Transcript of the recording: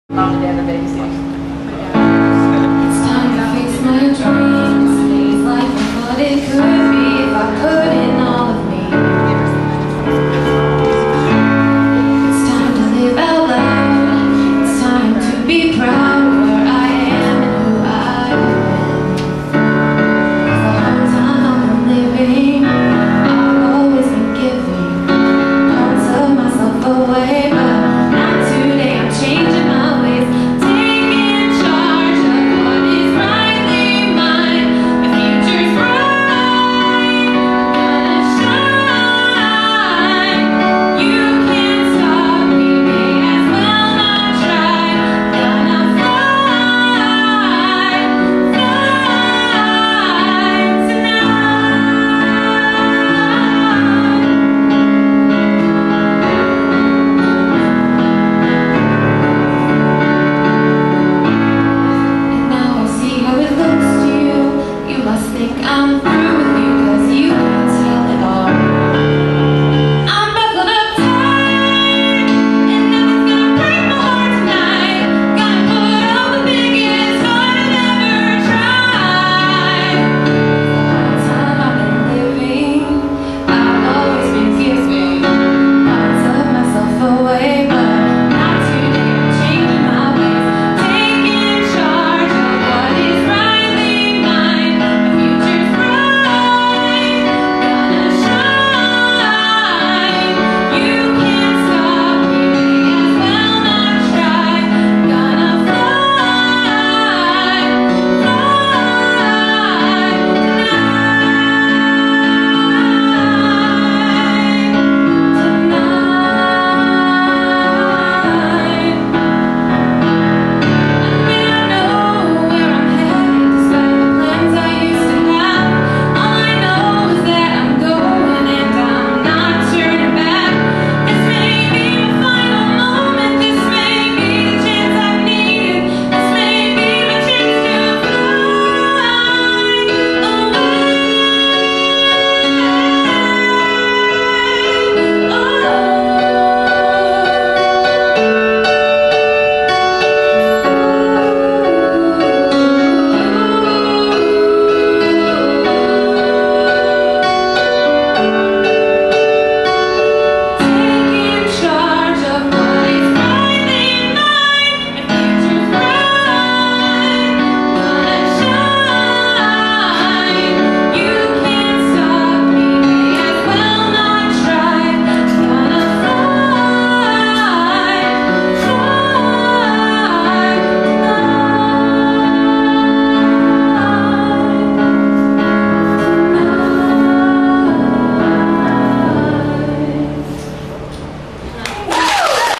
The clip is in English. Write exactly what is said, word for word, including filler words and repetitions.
Mom and dad are babies. It's time to face my dreams. Face life for what it could be if I put in all of me. It's time to live out loud. It's time to be proud.